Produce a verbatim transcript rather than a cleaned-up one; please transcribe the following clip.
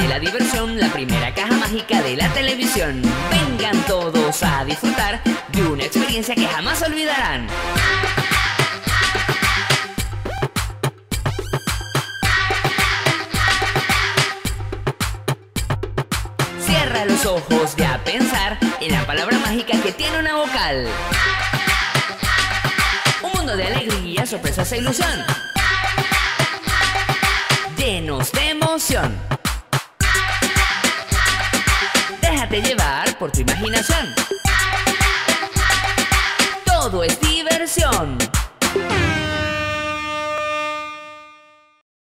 la diversión, la primera caja mágica de la televisión. Vengan todos a disfrutar de una experiencia que jamás olvidarán. Cierra los ojos y a pensar en la palabra mágica que tiene una vocal. Un mundo de alegría, sorpresas e ilusión, llenos de emoción. Déjate llevar por tu imaginación. Todo es diversión.